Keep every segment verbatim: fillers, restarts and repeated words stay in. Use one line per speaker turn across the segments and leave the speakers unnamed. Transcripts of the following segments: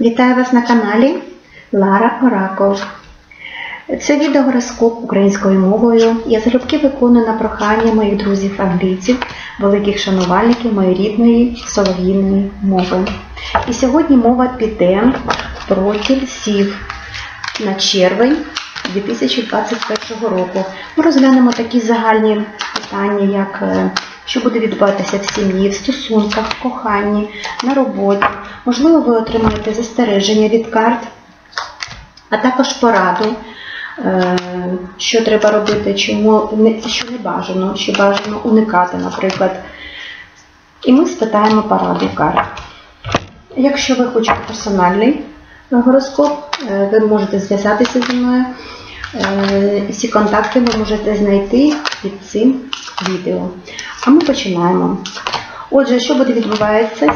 Вітаю вас на каналі Лара Оракул. Це відеогороскоп українською мовою. Я залюбки виконую на прохання моїх друзів-англійців, великих шанувальників моєї рідної солов'їної мови. І сьогодні мова піде про тільців на червень дві тисячі двадцять першого року. Ми розглянемо такі загальні питання, як що буде відбуватися в сім'ї, в стосунках, в коханні, на роботі. Можливо, ви отримаєте застереження від карт, а також пораду, що треба робити, чому, що не бажано, що бажано уникати, наприклад. І ми спитаємо пораду карт. Якщо ви хочете персональний гороскоп, ви можете зв'язатися зі мною. Всі контакти ви можете знайти під цим відео. А ми починаємо. Отже, що буде відбуватися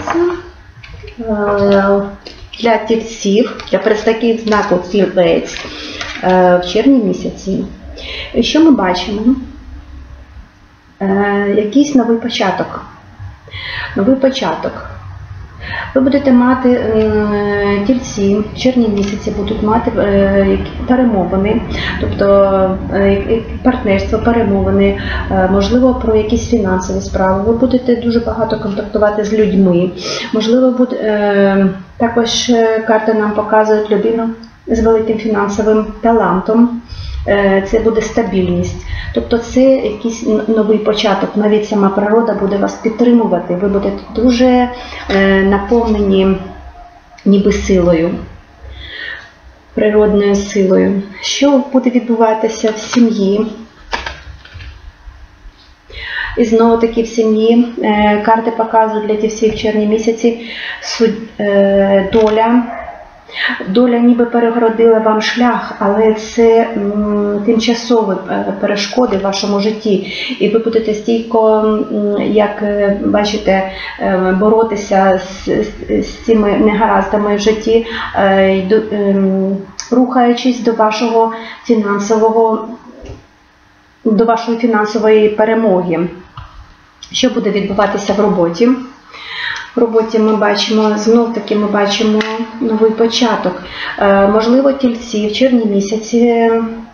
для тільців, для представників знаку Тілець в червні місяці. Що ми бачимо? Якийсь новий початок. Новий початок. Ви будете мати, тільці в червні місяці будуть мати перемовини, тобто партнерство, перемовини, можливо, про якісь фінансові справи. Ви будете дуже багато контактувати з людьми. Можливо, буде, також карти нам показують людину з великим фінансовим талантом. Це буде стабільність. Тобто це якийсь новий початок. Навіть сама природа буде вас підтримувати. Ви будете дуже наповнені ніби силою, природною силою. Що буде відбуватися в сім'ї? І знову таки в сім'ї карти показують для тільців в червні місяці доля. Доля ніби перегородила вам шлях, але це м, тимчасові перешкоди в вашому житті. І ви будете стійко, як бачите, боротися з, з цими негараздами в житті, рухаючись до вашого фінансового, до вашої фінансової перемоги. Що буде відбуватися в роботі? В роботі ми бачимо, знов таки ми бачимо новий початок. Е, можливо, тільці в червні місяці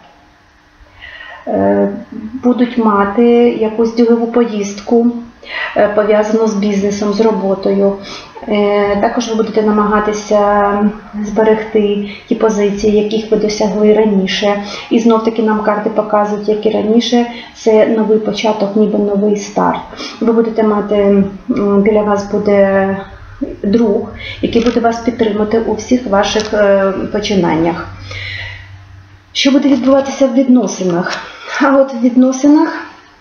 е, будуть мати якусь ділову поїздку, е, пов'язану з бізнесом, з роботою. Е, також ви будете намагатися зберегти ті позиції, яких ви досягли раніше. І знов таки нам карти показують, як і раніше, це новий початок, ніби новий старт. Ви будете мати, біля вас буде друг, який буде вас підтримувати у всіх ваших починаннях. Що буде відбуватися в відносинах? А от в відносинах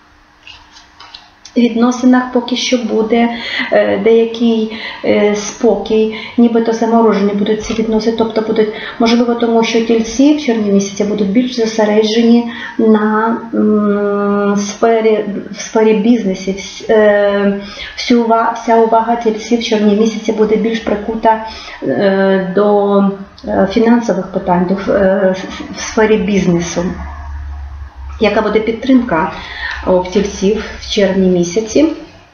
В відносинах поки що буде е, деякий е, спокій, нібито заморожені будуть ці відносини, тобто будуть, можливо, тому що тільці в червні місяці будуть більш зосереджені на м, сфері, в сфері бізнесів. Е, всю, вся увага тільців в червні місяці буде більш прикута е, до фінансових питань, до, е, в сфері бізнесу. Яка буде підтримка у тільців в червні місяці?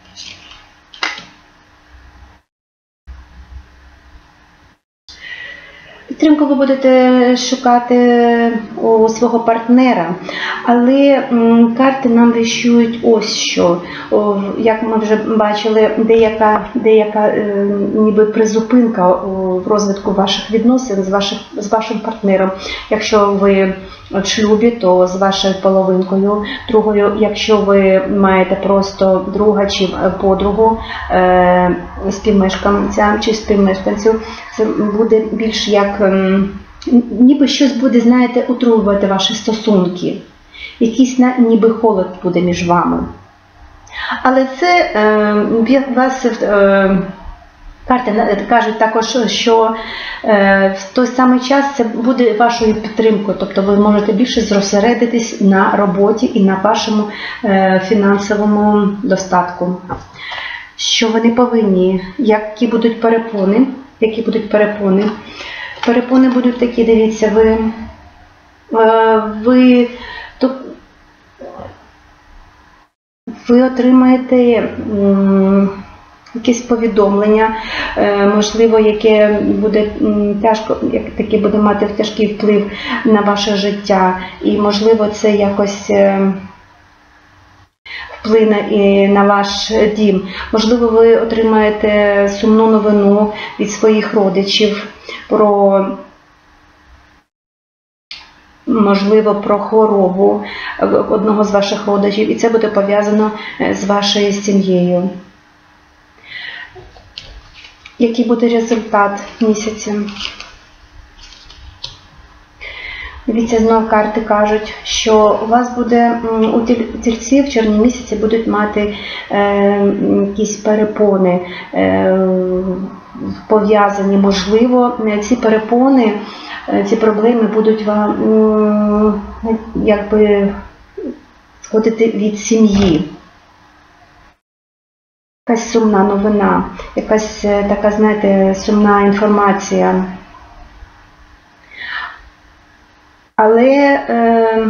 Підтримку ви будете шукати у свого партнера, але карти нам віщують ось що. Як ми вже бачили, деяка, деяка ніби призупинка в розвитку ваших відносин з, ваших, з вашим партнером. Якщо ви в шлюбі, то з вашою половинкою, другою, якщо ви маєте просто друга чи подругу, співмешканця чи співмешканцю, це буде більш як, ніби щось буде, знаєте, утруювати ваші стосунки. Якийсь ніби холод буде між вами. Але це е, вас... Е, Карти кажуть також, що в той самий час це буде вашою підтримкою, тобто ви можете більше зосередитись на роботі і на вашому фінансовому достатку. Що вони повинні, які будуть перепони, які будуть перепони. Перепони будуть такі, дивіться, ви, ви, ви отримаєте якесь повідомлення, можливо, яке буде тяжко, яке буде мати тяжкий вплив на ваше життя, і, можливо, це якось вплине і на ваш дім. Можливо, ви отримаєте сумну новину від своїх родичів про, можливо, про хворобу одного з ваших родичів, і це буде пов'язано з вашою сім'єю. Який буде результат місяця? Дивіться, знову карти кажуть, що у вас буде, у тільців в червні місяці будуть мати е, якісь перепони е, пов'язані. Можливо, ці перепони, ці проблеми будуть вам е, якби сходити від сім'ї. Якась сумна новина, якась така, знаєте, сумна інформація. Але е,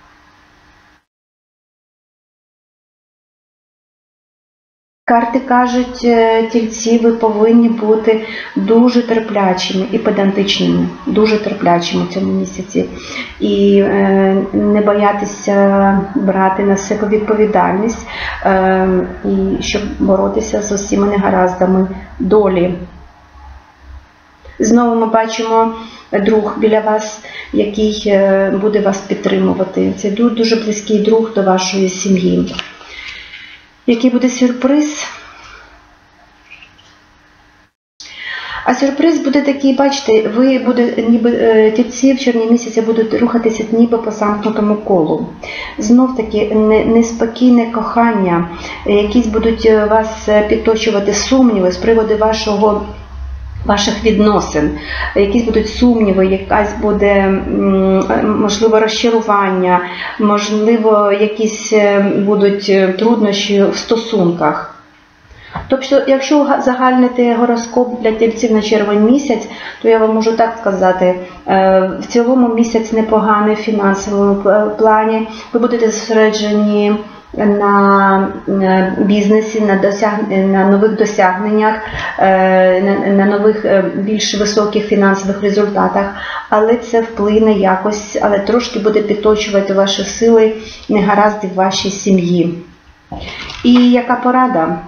карти кажуть, тільці, ви повинні бути дуже терплячими і педантичними, дуже терплячими в цьому місяці. І е, не боятися брати на себе відповідальність, е, і щоб боротися з усіма негараздами долі. Знову ми бачимо друг біля вас, який буде вас підтримувати. Це дуже близький друг до вашої сім'ї. Який буде сюрприз? А сюрприз буде такий, бачите, ви будете, ніби тільці в червні місяці будуть рухатися ніби по замкнутому колу. Знов таки неспокійне кохання, якісь будуть вас підточувати сумніви з приводу вашого ваших відносин, якісь будуть сумніви, якась буде, можливо, розчарування, можливо, якісь будуть труднощі в стосунках. Тобто, якщо загальнити гороскоп для тільців на червень місяць, то я вам можу так сказати, в цілому місяць непоганий в фінансовому плані, ви будете зосереджені на бізнесі, на, досяг... на нових досягненнях, на нових більш високих фінансових результатах, але це вплине якось, але трошки буде підточувати ваші сили негаразди в вашій сім'ї. І яка порада?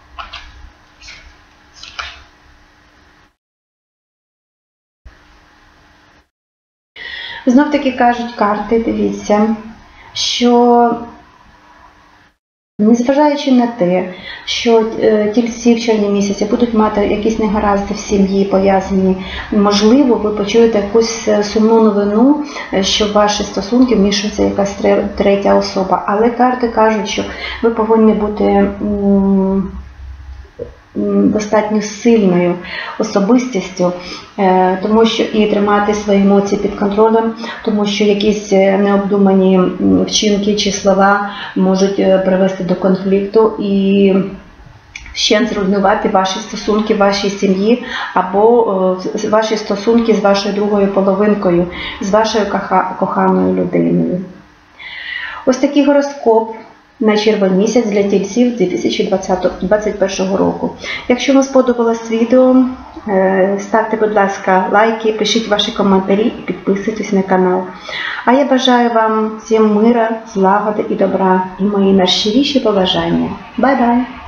Знов таки кажуть карти, дивіться, що незважаючи на те, що тільці в червні місяці будуть мати якісь негаразди в сім'ї пов'язані, можливо, ви почуєте якусь сумну новину, що в ваші стосунки вмішується якась третя особа. Але карти кажуть, що ви повинні бути достатньо сильною особистістю, тому що і тримати свої емоції під контролем, тому що якісь необдумані вчинки чи слова можуть привести до конфлікту і ще зруйнувати ваші стосунки в вашій сім'ї або ваші стосунки з вашою другою половинкою, з вашою коханою людиною. Ось такий гороскоп на червень місяць для тільців дві тисячі двадцять першого року. Якщо вам сподобалось відео, ставте, будь ласка, лайки, пишіть ваші коментарі і підписуйтесь на канал. А я бажаю вам всім мира, злагоди і добра і мої найщиріші побажання. Бай-бай!